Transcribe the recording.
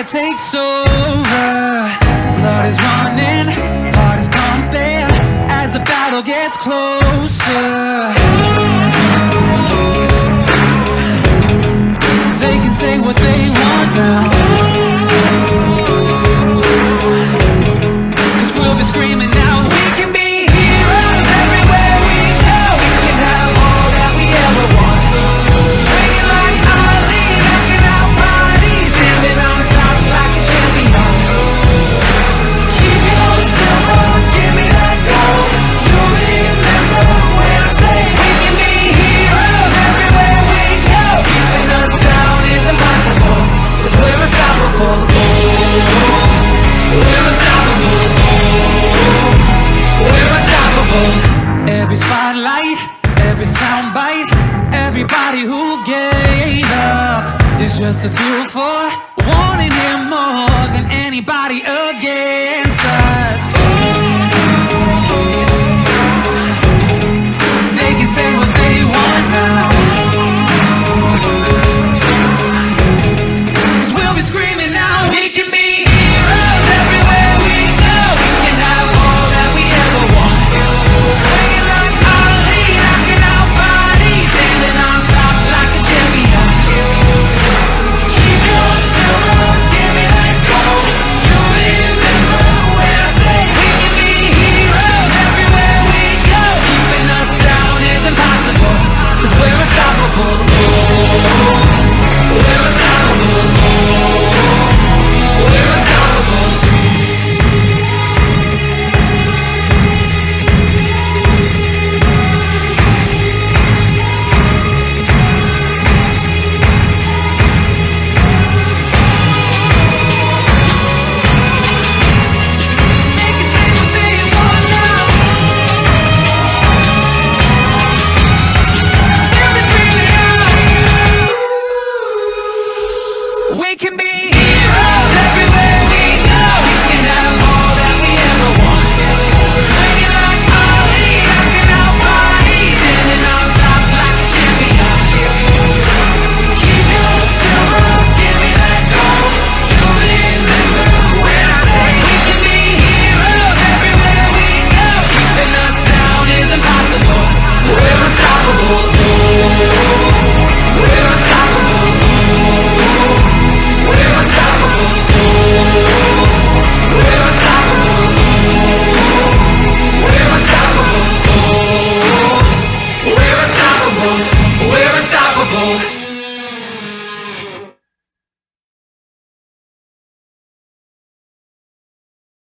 takes over. Blood is running, heart is pumping, as the battle gets closer. They can say what they want now, 'cause we'll be screaming now. We can be heroes everywhere we go. We can have all that we ever want. Swinging like Ali, knocking out bodies, standing on top like a champion. Keep it on silver, give me that gold. You'll remember when I say we can be heroes everywhere we go. Keeping us down is impossible, 'cause we're unstoppable. We're unstoppable. We're unstoppable. Every spotlight, every soundbite, everybody who gave up is just a fuel for